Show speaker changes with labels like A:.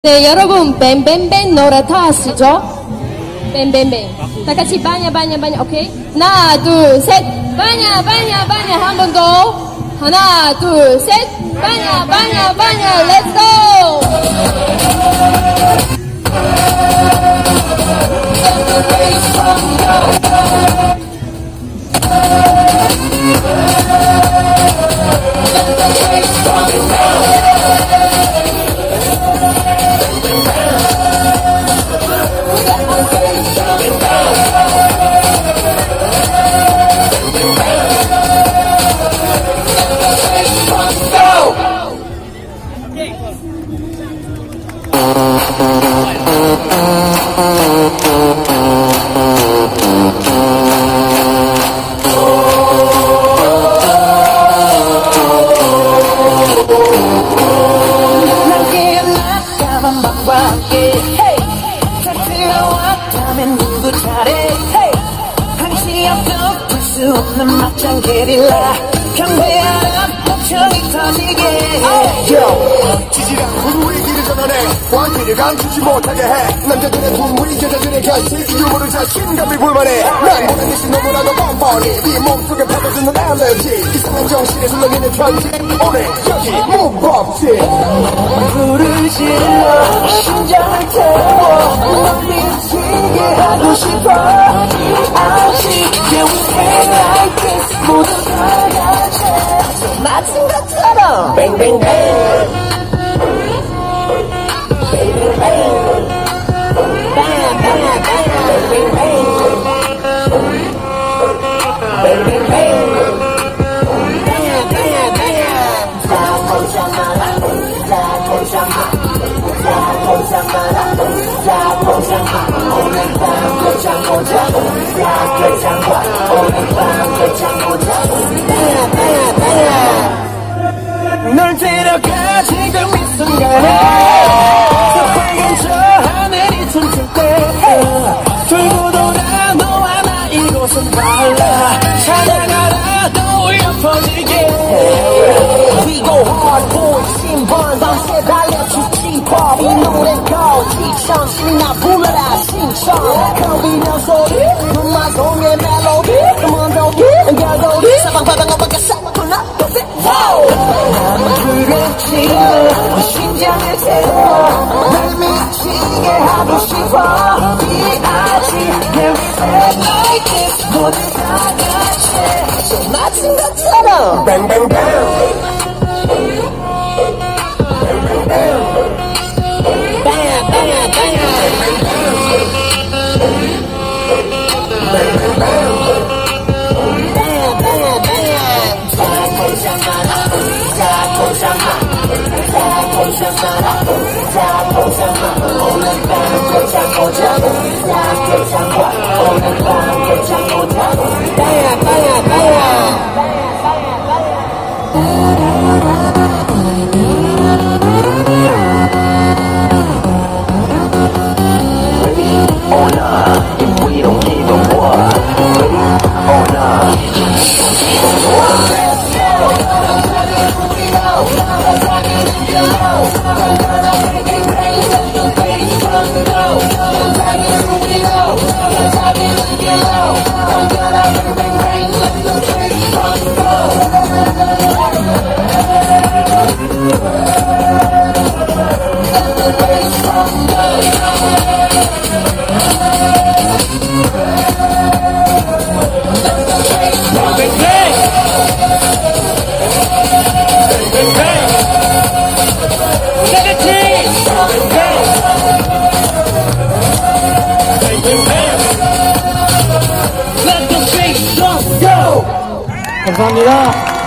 A: 네, 여러분 뱅뱅뱅 노래 다 아시죠? 뱅뱅뱅. 다 같이 바냐 바냐 바냐. 오케이? 하나 둘 셋 바냐 바냐 바냐. 한 번 더. 하나 둘 셋 바냐 바냐 바냐. 렛츠 고.
B: 없는 막장 게릴라 경배하라 목청이 터지게
C: 지지랑 분위기 길을 전환해 왕기를 감추지 못하게 해 남자들의 분위 여자들의 결실 유머를 자신감이 불만해 난 보는 듯이 너무나도 뻔뻔히 네 몸속에 퍼져주는 알레르기 이상한 정신에 술렁이는 천지 오늘 여기 무법지
B: 불을 질러 심장을 태워 널 미치게 하고 싶어 아쉽게 we like this 모두 다 같이 마침 것처럼 뱅뱅뱅 오늘 밤 끝장 보자 끝장 봐 오늘 밤 끝장 보자 널 데려가 지금 이 순간에 새빨간 저 하늘이 춤출 때 돌고 돌아 너와 나 이곳은 달라 찾아가라 떠올려 퍼지게 We go hard boy 신번 밤새 달려주지 이 노래가 지청신이 나 불러라 신청 거리는 소리 눈마송의 멜로디 금원도기 연결고리 사방바방 오빠가 싹구나 나는 불을 질러 심장을 태워 날 미치게 하고 싶어 비아지 Everything like this 모두 다 같이 마침 것처럼 뱅뱅뱅 오늘 밤 끝장 보자 끝장 봐 오늘 밤 끝장 보자 빠야 빠야 빠야 감사합니다.